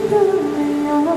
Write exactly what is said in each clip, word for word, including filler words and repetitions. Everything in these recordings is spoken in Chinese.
都没有，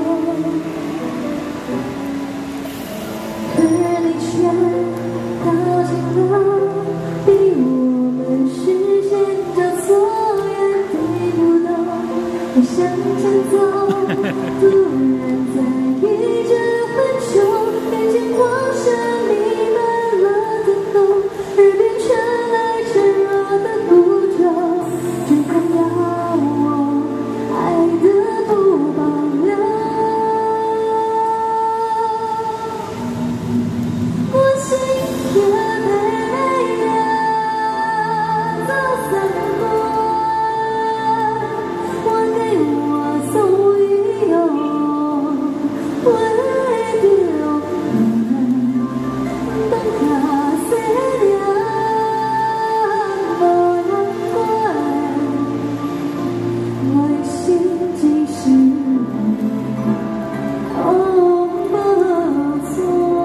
而你却靠近了，比我们视线交错远地不动，我向前走，突然在一阵混球，眼前光闪弥漫了天空，耳边传来沉弱的呼救，只想要我爱的不保留。我心也没有走散过，我给我送一有为丢等他碎了我难怪我心即是哦不错。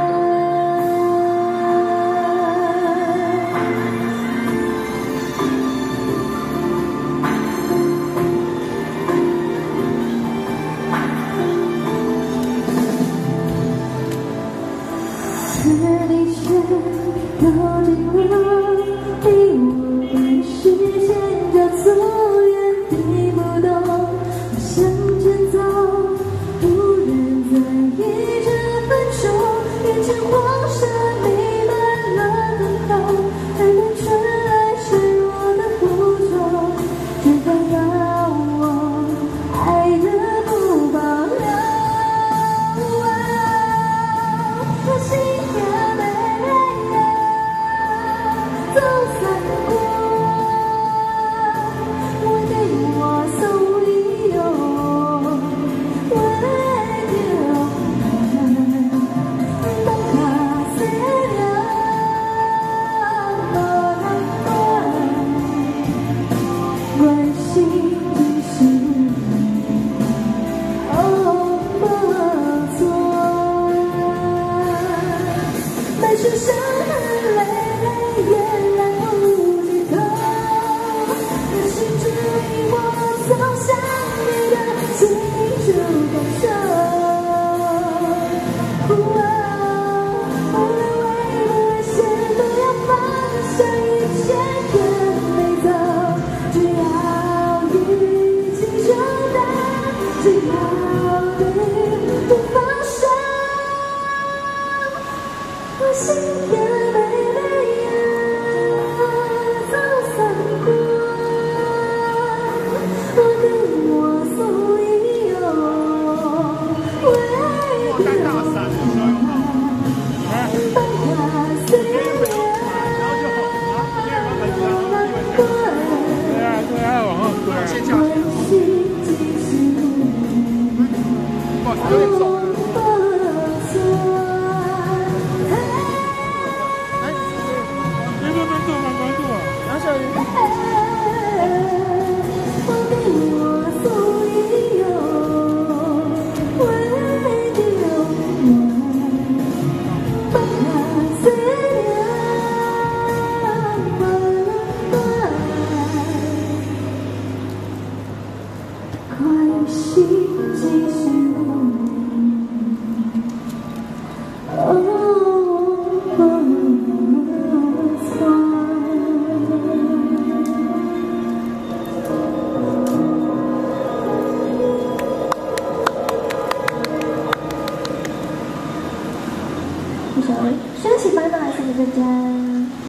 而你却靠近了，比我们视线交错远地不动，我向前走，突然在一阵分手，眼前黄沙弥漫了天空，耳边传来沉弱的呼救，只想要我爱的不保留。我心也没有走散过，我给我送一有为丢等他碎了我难怪关心只是哦不错。满身伤痕累累也来不及痛，可是指引我走向你的清楚感受。无论危不危险都要放下一切跟你走，只要一起长大，只要你不放手。我心也没有走散过，我跟我送一有为丢等它碎了我难怪关心即是哦不错。我给我送一有为丢等它碎了我难怪关心即是哦升起白马，谢谢大家。